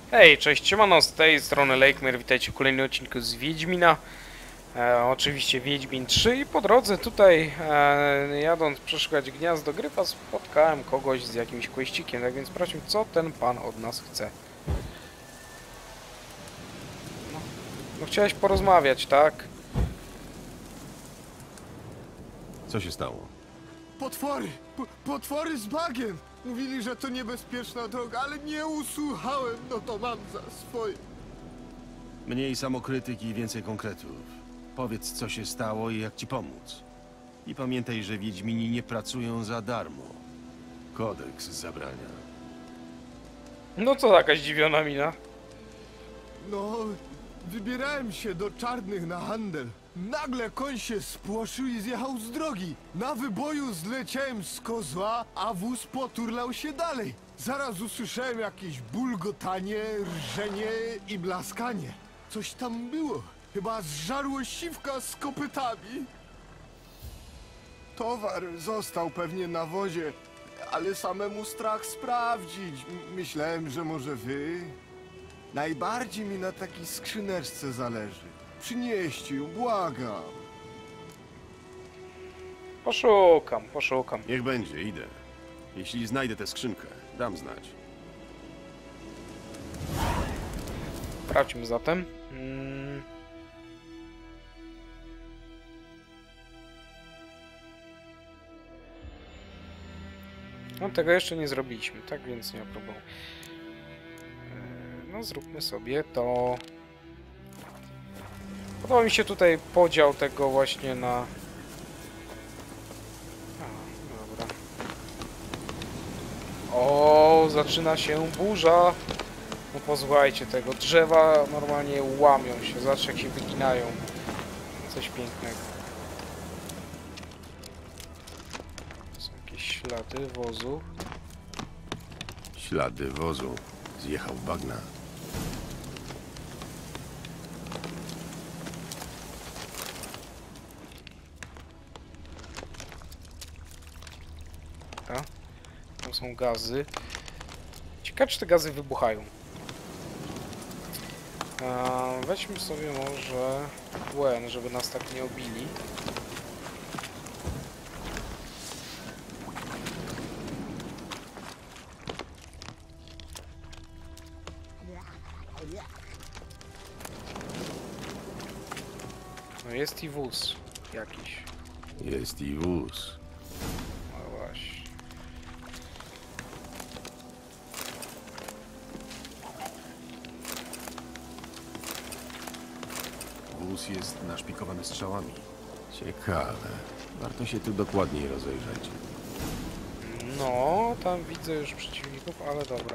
Hej, cześć, siemano, z tej strony Lakemare, witajcie w kolejnym odcinku z Wiedźmina. Oczywiście Wiedźmin 3 i po drodze tutaj, jadąc przeszukać gniazdo gryfa, spotkałem kogoś z jakimś kłeścikiem, tak więc sprawdźmy, co ten pan od nas chce. No chciałeś porozmawiać, tak? Co się stało? Potwory! Potwory z bagien! Mówili, że to niebezpieczna droga, ale nie usłuchałem, no to mam za swoje. Mniej samokrytyki i więcej konkretów. Powiedz, co się stało i jak ci pomóc. I pamiętaj, że Wiedźmini nie pracują za darmo. Kodeks zabrania. No co taka zdziwiona mina? No, wybierałem się do Czarnych na handel. Nagle koń się spłoszył i zjechał z drogi. Na wyboju zleciałem z kozła, a wóz poturlał się dalej. Zaraz usłyszałem jakieś bulgotanie, rżenie i blaskanie. Coś tam było. Chyba zżarło siwka z kopytami. Towar został pewnie na wozie, ale samemu strach sprawdzić. Myślałem, że może wy. Najbardziej mi na takiej skrzyneczce zależy. Przynieście ją, błagam. Poszukam. Niech będzie, idę. Jeśli znajdę tę skrzynkę, dam znać. Sprawdźmy zatem. No tego jeszcze nie zrobiliśmy, tak więc nie ma problemu. No zróbmy sobie to. Podoba mi się tutaj podział tego właśnie na... A, dobra. O, zaczyna się burza. No posłuchajcie tego, drzewa normalnie łamią się, zobacz jak się wyginają. Coś pięknego. Są jakieś ślady wozu. Ślady wozu. Zjechał bagna. Dobra. Tam są gazy. Ciekawe, czy te gazy wybuchają. Weźmy sobie może płyn, żeby nas tak nie obili. No jest i wóz jakiś. Jest i wóz. No właśnie. Wóz jest naszpikowany strzałami. Ciekawe. Warto się tu dokładniej rozejrzeć. No, tam widzę już przeciwników, ale dobra.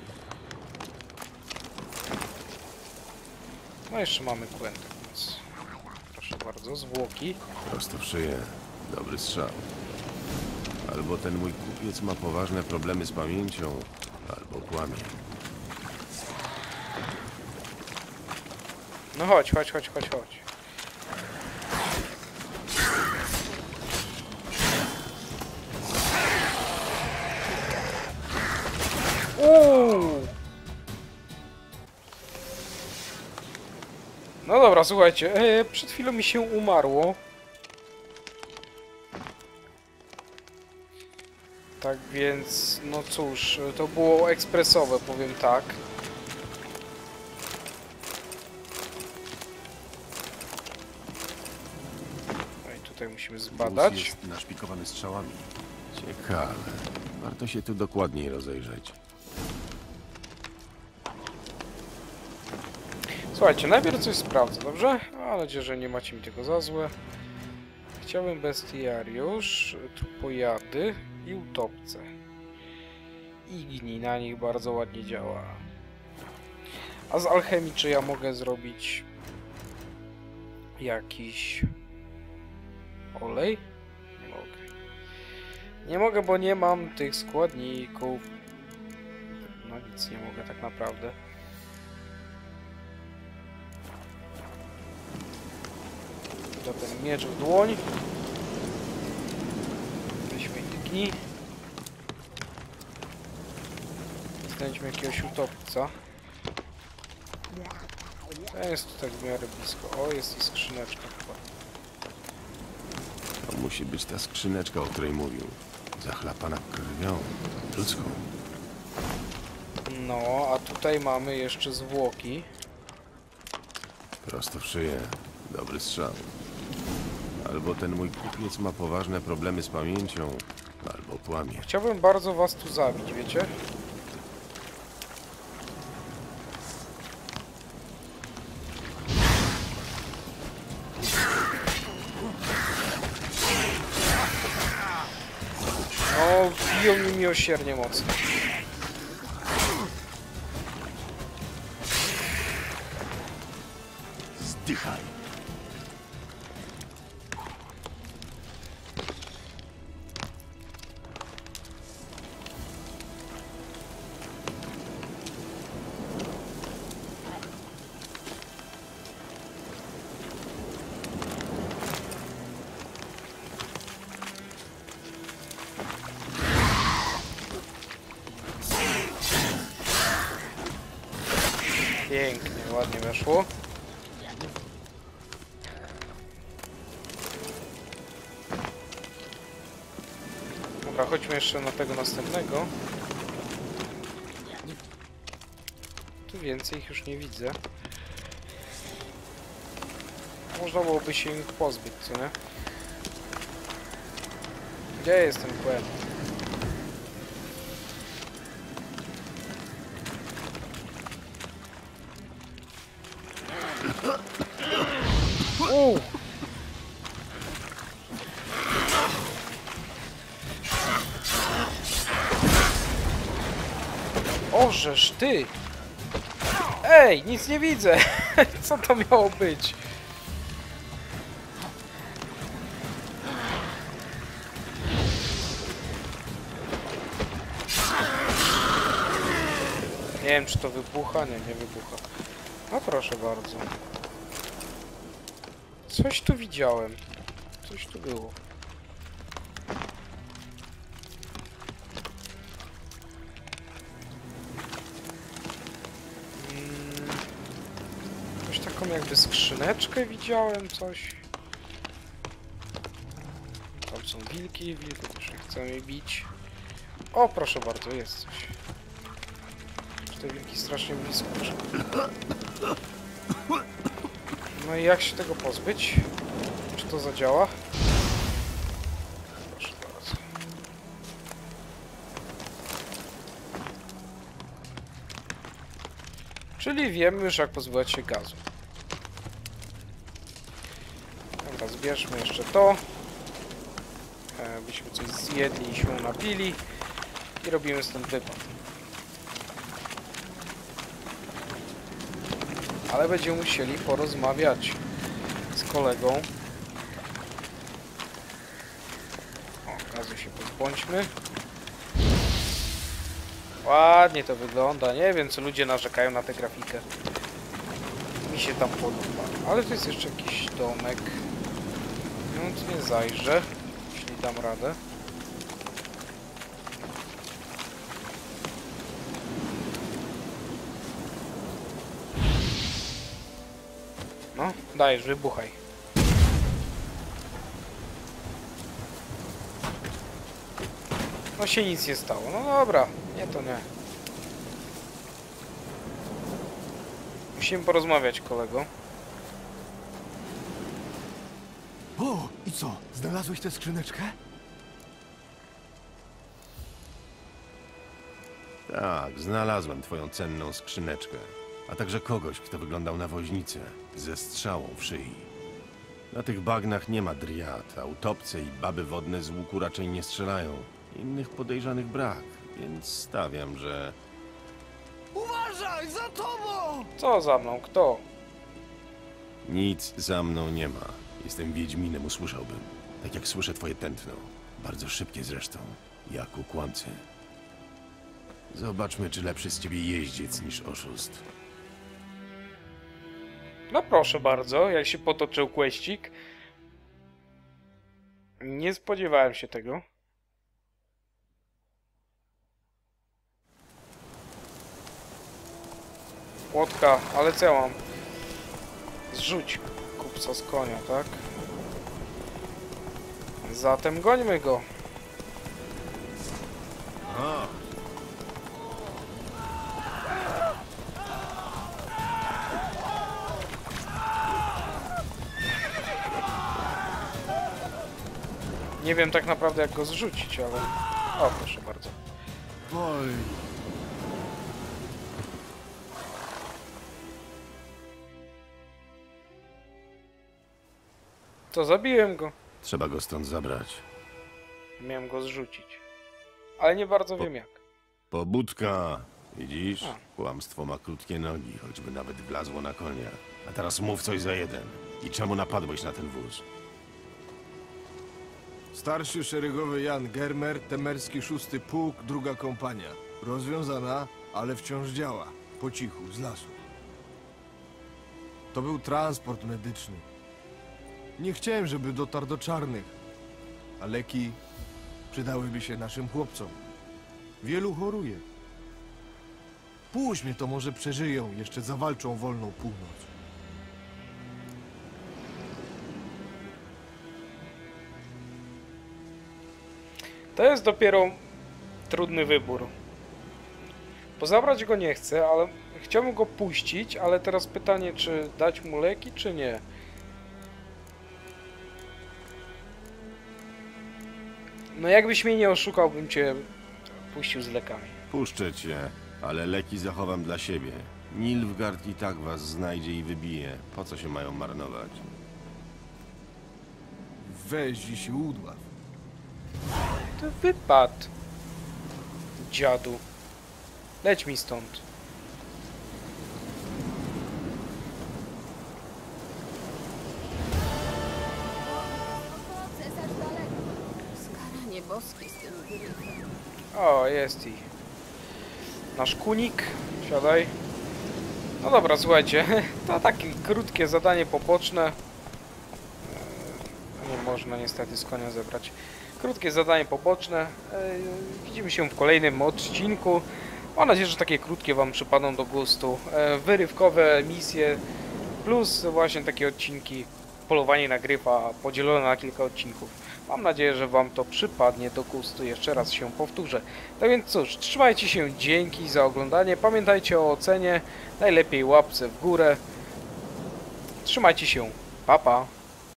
No jeszcze mamy kłędę, więc proszę bardzo, zwłoki. Prosto w szyję. Dobry strzał. Albo ten mój kupiec ma poważne problemy z pamięcią, albo kłamie. No chodź. No dobra, słuchajcie, przed chwilą mi się umarło. Tak więc, no cóż, to było ekspresowe, powiem tak. No i tutaj musimy zbadać. Wóz jest naszpikowany strzałami. Ciekawe. Warto się tu dokładniej rozejrzeć. Słuchajcie, najpierw coś sprawdzę, dobrze? Mam nadzieję, że nie macie mi tego za złe. Chciałbym bestiariusz, trupojady i utopce. Igni na nich bardzo ładnie działa. A z alchemii czy ja mogę zrobić jakiś olej? Nie mogę. Nie mogę, bo nie mam tych składników. No nic nie mogę tak naprawdę. Da ten miecz w dłoń. Weźmy igni. Znajdźmy jakiegoś utopca. To jest tutaj w miarę blisko. O, jest i skrzyneczka chyba. To musi być ta skrzyneczka, o której mówił. Zachlapana krwią. Ludzką. No, a tutaj mamy jeszcze zwłoki. Prosto w szyję. Dobry strzał. Albo ten mój kupiec ma poważne problemy z pamięcią, albo kłamie. Chciałbym bardzo was tu zabić, wiecie? No, biją mi miłosiernie mocno. Zdychaj. Pięknie, ładnie weszło. Dobra, chodźmy jeszcze na tego następnego. Tu więcej ich już nie widzę. Można byłoby się ich pozbyć, co nie? Gdzie jest ten Gwen? Ożeż ty! Ej, nic nie widzę! Co to miało być? Nie wiem, czy to wybucha? Nie, nie wybucha. No proszę bardzo. Coś tu widziałem. Coś tu było. Coś taką jakby skrzyneczkę widziałem, coś. Tam są wilki, wilki też nie chcą je bić. O, proszę bardzo, jest coś. Te wilki strasznie blisko. No i jak się tego pozbyć? Czy to zadziała? Proszę bardzo. Czyli wiemy już, jak pozbywać się gazu. Dobra, zbierzmy jeszcze to. Byśmy coś zjedli i się napili. I robimy stąd wypad. Ale będziemy musieli porozmawiać z kolegą. O, gazu się pozbądźmy. Ładnie to wygląda. Nie wiem, co ludzie narzekają na tę grafikę. Mi się tam podoba. Ale tu jest jeszcze jakiś domek. No tu nie zajrzę, jeśli dam radę. No, dajesz, wybuchaj. No się nic nie stało. No dobra, nie to nie. Musimy porozmawiać, kolego. O, i co? Znalazłeś tę skrzyneczkę? Tak, znalazłem twoją cenną skrzyneczkę. A także kogoś, kto wyglądał na woźnicę, ze strzałą w szyi. Na tych bagnach nie ma driad, a utopce i baby wodne z łuku raczej nie strzelają. Innych podejrzanych brak, więc stawiam, że... Uważaj, za tobą! Co za mną? Kto? Nic za mną nie ma. Jestem wiedźminem, usłyszałbym. Tak jak słyszę twoje tętno. Bardzo szybkie zresztą, jak u kłamcy. Zobaczmy, czy lepszy z ciebie jeździec niż oszust. No proszę bardzo, jak się potoczył kłeścik. Nie spodziewałem się tego. płotka, ale co ja mam? Zrzuć kupca z konia, tak? Zatem gońmy go. A, Nie wiem tak naprawdę jak go zrzucić, ale... O, proszę bardzo. Oj, To zabiłem go. trzeba go stąd zabrać. Miałem go zrzucić. Ale nie bardzo wiem jak. Pobudka! Widzisz? A. Kłamstwo ma krótkie nogi, choćby nawet wlazło na konia. A teraz mów coś za jeden. I czemu napadłeś na ten wóz? starszy szeregowy Jan Germer, temerski 6. pułk, 2. kompania. Rozwiązana, ale wciąż działa. Po cichu, z lasu. To był transport medyczny. Nie chciałem, żeby dotarł do czarnych. A leki przydałyby się naszym chłopcom. Wielu choruje. Puść mnie, to może przeżyją, jeszcze zawalczą wolną północ. To jest dopiero trudny wybór. Bo zabrać go nie chcę, ale chciałbym go puścić, ale teraz pytanie, czy dać mu leki, czy nie. No jakbyś mnie nie oszukał, bym cię puścił z lekami. Puszczę cię, ale leki zachowam dla siebie. Nilfgaard i tak was znajdzie i wybije. Po co się mają marnować? Weź i się udław. To wypad. Dziadu. Leć mi stąd. Cesarz daleko. Skaranie boskie z tym wyrywem. O, jest i nasz kunik. Siadaj. No dobra, słuchajcie. To takie krótkie zadanie poboczne. Nie można niestety z konia zebrać. Krótkie zadanie poboczne. Widzimy się w kolejnym odcinku. Mam nadzieję, że takie krótkie wam przypadną do gustu. Wyrywkowe misje plus właśnie takie odcinki polowanie na gryfa podzielone na kilka odcinków. Mam nadzieję, że wam to przypadnie do gustu. Jeszcze raz się powtórzę. Tak więc cóż, trzymajcie się, dzięki za oglądanie. Pamiętajcie o ocenie, najlepiej łapce w górę. Trzymajcie się, pa pa.